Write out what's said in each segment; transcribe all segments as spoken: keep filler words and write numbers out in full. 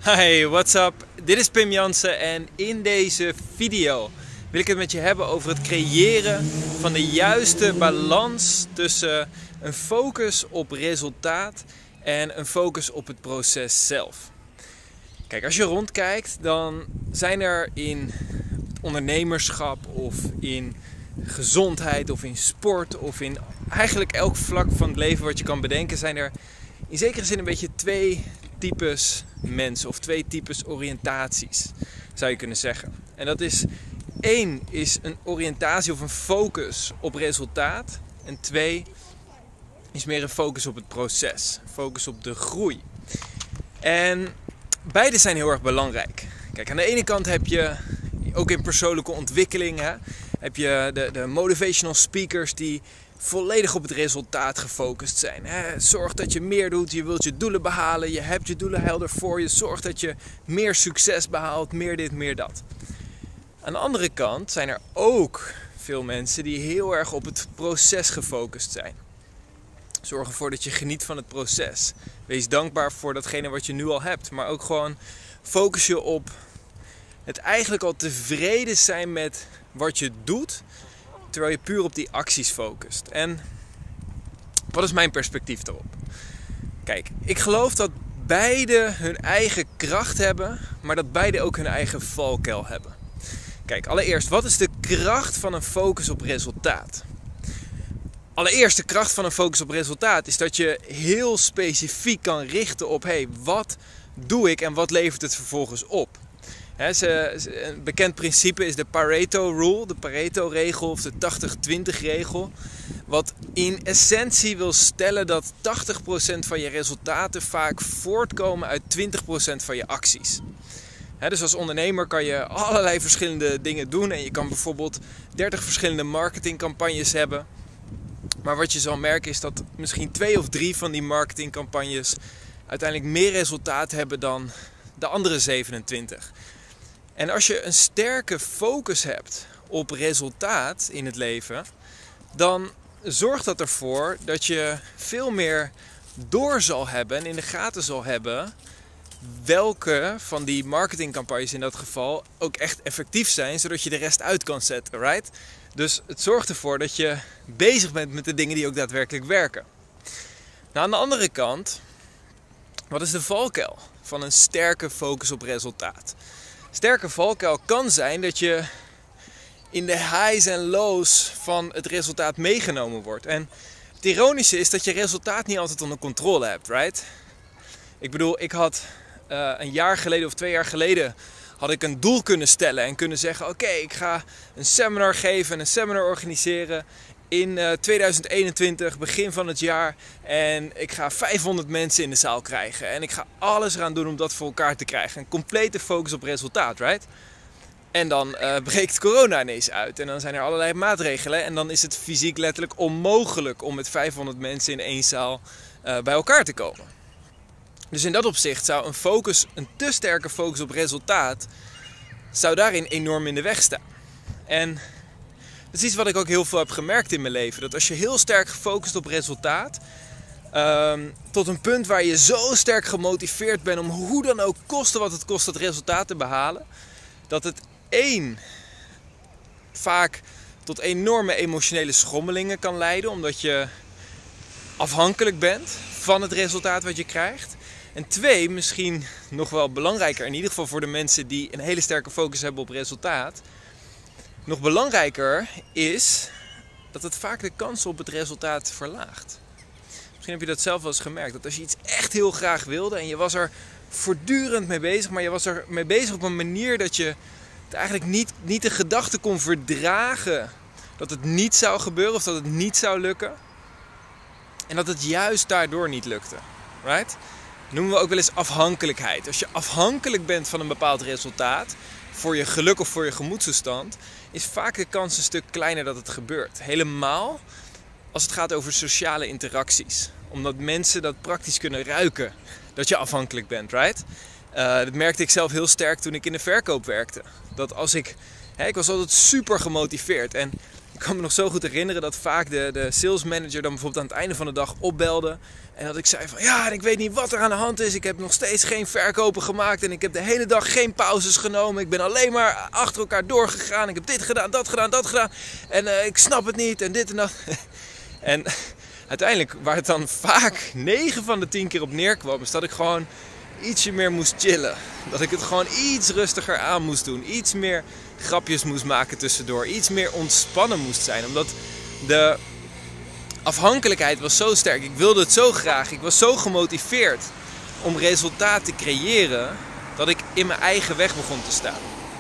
Hey, what's up? Dit is Pim Jansen en in deze video wil ik het met je hebben over het creëren van de juiste balans tussen een focus op resultaat en een focus op het proces zelf. Kijk, als je rondkijkt, dan zijn er in ondernemerschap of in gezondheid of in sport of in eigenlijk elk vlak van het leven wat je kan bedenken, zijn er in zekere zin een beetje twee types mensen of twee types oriëntaties, zou je kunnen zeggen. En dat is, één is een oriëntatie of een focus op resultaat en twee is meer een focus op het proces, focus op de groei. En beide zijn heel erg belangrijk. Kijk, aan de ene kant heb je, ook in persoonlijke ontwikkeling, hè, heb je de, de motivational speakers die volledig op het resultaat gefocust zijn. Hè. Zorg dat je meer doet, je wilt je doelen behalen, je hebt je doelen helder voor je. Zorg dat je meer succes behaalt, meer dit, meer dat. Aan de andere kant zijn er ook veel mensen die heel erg op het proces gefocust zijn. Zorg ervoor dat je geniet van het proces. Wees dankbaar voor datgene wat je nu al hebt. Maar ook gewoon focus je op het eigenlijk al tevreden zijn met wat je doet, terwijl je puur op die acties focust. En wat is mijn perspectief daarop? Kijk, ik geloof dat beide hun eigen kracht hebben, maar dat beide ook hun eigen valkuil hebben. Kijk, allereerst, wat is de kracht van een focus op resultaat? Allereerst, de kracht van een focus op resultaat is dat je heel specifiek kan richten op, hey, wat doe ik en wat levert het vervolgens op? He, ze, ze, een bekend principe is de Pareto Rule, de Pareto-regel of de tachtig twintig regel. Wat in essentie wil stellen dat tachtig procent van je resultaten vaak voortkomen uit twintig procent van je acties. He, dus als ondernemer kan je allerlei verschillende dingen doen en je kan bijvoorbeeld dertig verschillende marketingcampagnes hebben. Maar wat je zal merken is dat misschien twee of drie van die marketingcampagnes uiteindelijk meer resultaat hebben dan de andere zevenentwintig. En als je een sterke focus hebt op resultaat in het leven, dan zorgt dat ervoor dat je veel meer door zal hebben en in de gaten zal hebben welke van die marketingcampagnes in dat geval ook echt effectief zijn, zodat je de rest uit kan zetten, right? Dus het zorgt ervoor dat je bezig bent met de dingen die ook daadwerkelijk werken. Nou, aan de andere kant, wat is de valkuil van een sterke focus op resultaat? Sterke valkuil kan zijn dat je in de highs en lows van het resultaat meegenomen wordt. En het ironische is dat je resultaat niet altijd onder controle hebt, right? Ik bedoel, ik had uh, een jaar geleden of twee jaar geleden had ik een doel kunnen stellen en kunnen zeggen, oké, okay, ik ga een seminar geven en een seminar organiseren in uh, tweeduizend eenentwintig, begin van het jaar. En ik ga vijfhonderd mensen in de zaal krijgen. En ik ga alles eraan doen om dat voor elkaar te krijgen. Een complete focus op resultaat, right? En dan uh, breekt corona ineens uit. En dan zijn er allerlei maatregelen. En dan is het fysiek letterlijk onmogelijk om met vijfhonderd mensen in één zaal uh, bij elkaar te komen. Dus in dat opzicht zou een focus, een te sterke focus op resultaat, zou daarin enorm in de weg staan. En dat is iets wat ik ook heel veel heb gemerkt in mijn leven. Dat als je heel sterk gefocust op resultaat, um, tot een punt waar je zo sterk gemotiveerd bent om hoe dan ook koste wat het kost dat resultaat te behalen, dat het één vaak tot enorme emotionele schommelingen kan leiden, omdat je afhankelijk bent van het resultaat wat je krijgt. En twee, misschien nog wel belangrijker, in ieder geval voor de mensen die een hele sterke focus hebben op resultaat, nog belangrijker is dat het vaak de kans op het resultaat verlaagt. Misschien heb je dat zelf wel eens gemerkt. Dat als je iets echt heel graag wilde en je was er voortdurend mee bezig, maar je was er mee bezig op een manier dat je het eigenlijk niet, niet de gedachte kon verdragen dat het niet zou gebeuren of dat het niet zou lukken. En dat het juist daardoor niet lukte. Right? Dat noemen we ook wel eens afhankelijkheid. Als je afhankelijk bent van een bepaald resultaat, voor je geluk of voor je gemoedstoestand, is vaak de kans een stuk kleiner dat het gebeurt. Helemaal als het gaat over sociale interacties. Omdat mensen dat praktisch kunnen ruiken, dat je afhankelijk bent, right? Uh, dat merkte ik zelf heel sterk toen ik in de verkoop werkte. Dat als ik, hè, ik was altijd super gemotiveerd en ik kan me nog zo goed herinneren dat vaak de, de sales manager dan bijvoorbeeld aan het einde van de dag opbelde. En dat ik zei van ja, ik weet niet wat er aan de hand is. Ik heb nog steeds geen verkopen gemaakt. En ik heb de hele dag geen pauzes genomen. Ik ben alleen maar achter elkaar doorgegaan. Ik heb dit gedaan, dat gedaan, dat gedaan. En uh, ik snap het niet en dit en dat. En uiteindelijk, waar het dan vaak negen van de tien keer op neerkwam, is dat ik gewoon ietsje meer moest chillen. Dat ik het gewoon iets rustiger aan moest doen. Iets meer grapjes moest maken tussendoor. Iets meer ontspannen moest zijn. Omdat de afhankelijkheid was zo sterk. Ik wilde het zo graag. Ik was zo gemotiveerd om resultaat te creëren, dat ik in mijn eigen weg begon te staan.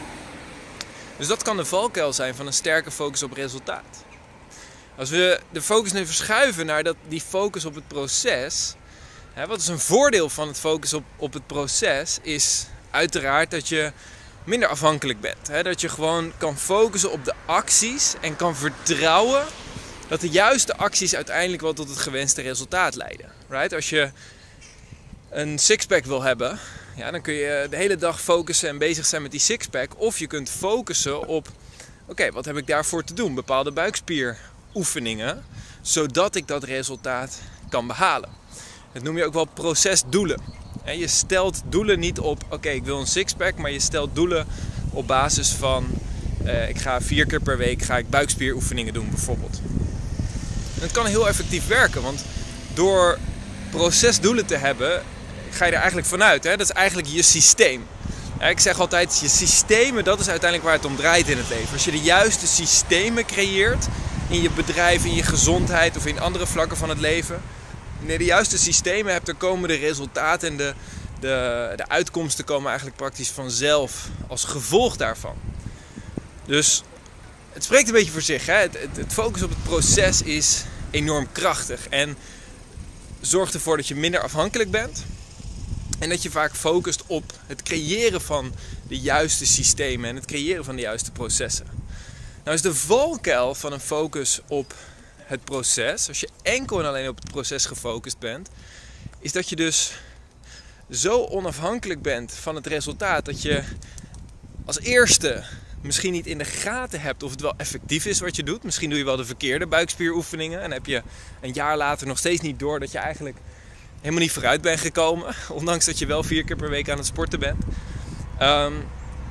Dus dat kan de valkuil zijn van een sterke focus op resultaat. Als we de focus nu verschuiven naar dat, die focus op het proces. Hè, wat is een voordeel van het focus op, op het proces? Is uiteraard dat je minder afhankelijk bent. Hè? Dat je gewoon kan focussen op de acties en kan vertrouwen dat de juiste acties uiteindelijk wel tot het gewenste resultaat leiden. Right? Als je een sixpack wil hebben, ja, dan kun je de hele dag focussen en bezig zijn met die sixpack. Of je kunt focussen op, oké, okay, wat heb ik daarvoor te doen? Bepaalde buikspieroefeningen, zodat ik dat resultaat kan behalen. Dat noem je ook wel procesdoelen. Je stelt doelen niet op, oké, okay, ik wil een sixpack, maar je stelt doelen op basis van, uh, ik ga vier keer per week ga ik buikspieroefeningen doen bijvoorbeeld. En dat kan heel effectief werken, want door procesdoelen te hebben, ga je er eigenlijk vanuit. Hè? Dat is eigenlijk je systeem. Ja, ik zeg altijd, je systemen, dat is uiteindelijk waar het om draait in het leven. Als je de juiste systemen creëert in je bedrijf, in je gezondheid of in andere vlakken van het leven. Wanneer je de juiste systemen hebt, dan komen de resultaten en de, de, de uitkomsten komen eigenlijk praktisch vanzelf als gevolg daarvan. Dus het spreekt een beetje voor zich. Hè? Het, het, het focus op het proces is enorm krachtig en zorgt ervoor dat je minder afhankelijk bent. En dat je vaak focust op het creëren van de juiste systemen en het creëren van de juiste processen. Nou is de valkuil van een focus op het proces, als je enkel en alleen op het proces gefocust bent, is dat je dus zo onafhankelijk bent van het resultaat dat je als eerste misschien niet in de gaten hebt of het wel effectief is wat je doet. Misschien doe je wel de verkeerde buikspieroefeningen en heb je een jaar later nog steeds niet door dat je eigenlijk helemaal niet vooruit bent gekomen, ondanks dat je wel vier keer per week aan het sporten bent. Um,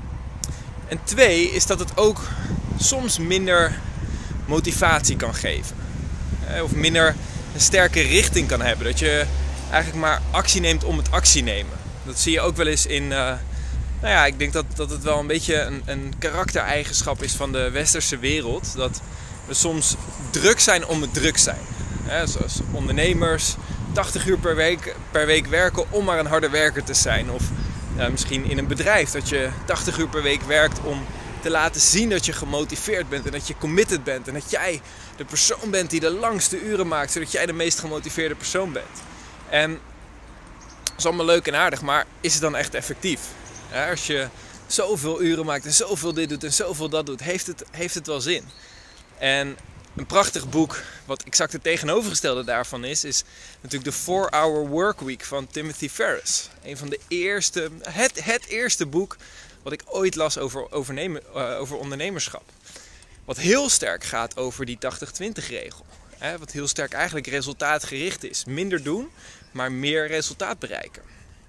en twee is dat het ook soms minder motivatie kan geven. Of minder een sterke richting kan hebben. Dat je eigenlijk maar actie neemt om het actie nemen. Dat zie je ook wel eens in... Uh, nou ja, ik denk dat, dat het wel een beetje een, een karaktereigenschap is van de westerse wereld. Dat we soms druk zijn om het druk zijn. Hè, zoals ondernemers tachtig uur per week, per week werken om maar een harde werker te zijn. Of uh, misschien in een bedrijf dat je tachtig uur per week werkt om te laten zien dat je gemotiveerd bent en dat je committed bent. En dat jij de persoon bent die de langste uren maakt, zodat jij de meest gemotiveerde persoon bent. En dat is allemaal leuk en aardig, maar is het dan echt effectief? Ja, als je zoveel uren maakt en zoveel dit doet en zoveel dat doet, heeft het, heeft het wel zin? En een prachtig boek, wat exact het tegenovergestelde daarvan is, is natuurlijk de four hour Workweek van Timothy Ferriss. Een van de eerste, het, het eerste boek wat ik ooit las over, overnemen, uh, over ondernemerschap. Wat heel sterk gaat over die tachtig twintig regel. Hè, wat heel sterk eigenlijk resultaatgericht is. Minder doen, maar meer resultaat bereiken.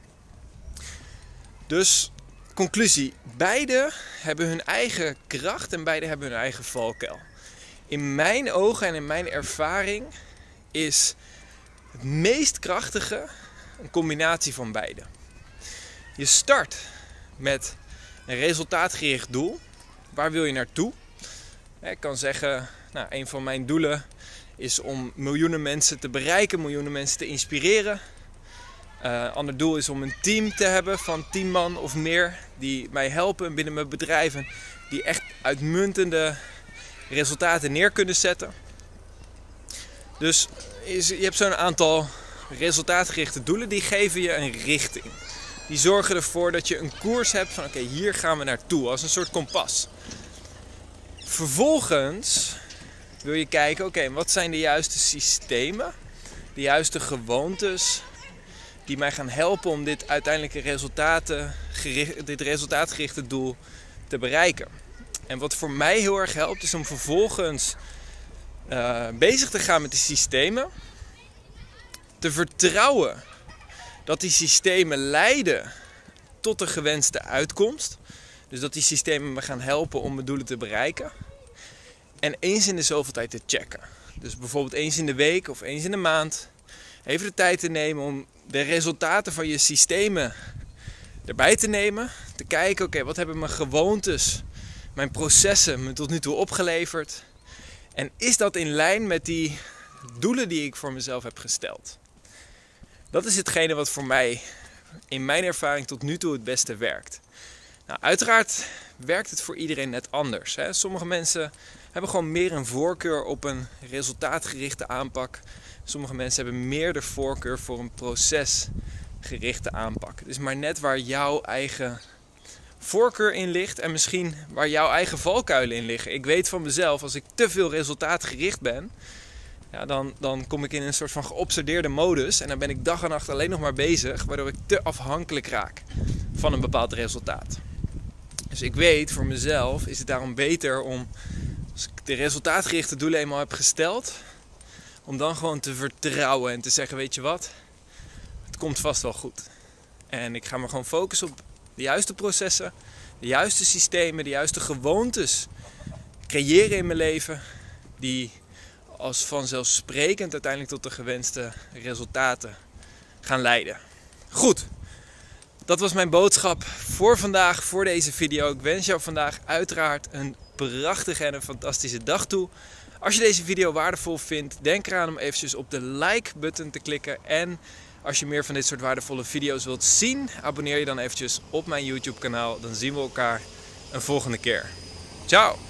Dus, conclusie. Beide hebben hun eigen kracht en beide hebben hun eigen valkuil. In mijn ogen en in mijn ervaring is het meest krachtige een combinatie van beide. Je start met een resultaatgericht doel. Waar wil je naartoe? Ik kan zeggen, nou, een van mijn doelen is om miljoenen mensen te bereiken, miljoenen mensen te inspireren. Een uh, ander doel is om een team te hebben van tien man of meer die mij helpen binnen mijn bedrijf en die echt uitmuntende resultaten neer kunnen zetten. Dus je hebt zo'n aantal resultaatgerichte doelen die geven je een richting. Die zorgen ervoor dat je een koers hebt van oké, okay, hier gaan we naartoe als een soort kompas. Vervolgens wil je kijken, oké, okay, wat zijn de juiste systemen, de juiste gewoontes die mij gaan helpen om dit uiteindelijke resultaten, dit resultaatgerichte doel te bereiken. En wat voor mij heel erg helpt is om vervolgens uh, bezig te gaan met die systemen. Te vertrouwen dat die systemen leiden tot de gewenste uitkomst. Dus dat die systemen me gaan helpen om mijn doelen te bereiken. En eens in de zoveel tijd te checken. Dus bijvoorbeeld eens in de week of eens in de maand. Even de tijd te nemen om de resultaten van je systemen erbij te nemen. Te kijken, oké, okay, wat hebben mijn gewoontes, mijn processen me tot nu toe opgeleverd? En is dat in lijn met die doelen die ik voor mezelf heb gesteld? Dat is hetgene wat voor mij in mijn ervaring tot nu toe het beste werkt. Nou, uiteraard werkt het voor iedereen net anders. Hè? Sommige mensen hebben gewoon meer een voorkeur op een resultaatgerichte aanpak. Sommige mensen hebben meer de voorkeur voor een procesgerichte aanpak. Het is maar net waar jouw eigen voorkeur in ligt en misschien waar jouw eigen valkuilen in liggen. Ik weet van mezelf, als ik te veel resultaatgericht ben, ja, dan, dan kom ik in een soort van geobsedeerde modus en dan ben ik dag en nacht alleen nog maar bezig, waardoor ik te afhankelijk raak van een bepaald resultaat. Dus ik weet, voor mezelf is het daarom beter om, als ik de resultaatgerichte doelen eenmaal heb gesteld, om dan gewoon te vertrouwen en te zeggen, weet je wat, het komt vast wel goed. En ik ga me gewoon focussen op de juiste processen, de juiste systemen, de juiste gewoontes creëren in mijn leven, die als vanzelfsprekend uiteindelijk tot de gewenste resultaten gaan leiden. Goed. Dat was mijn boodschap voor vandaag, voor deze video. Ik wens jou vandaag uiteraard een prachtige en een fantastische dag toe. Als je deze video waardevol vindt, denk eraan om eventjes op de like-button te klikken. En als je meer van dit soort waardevolle video's wilt zien, abonneer je dan eventjes op mijn YouTube kanaal. Dan zien we elkaar een volgende keer. Ciao!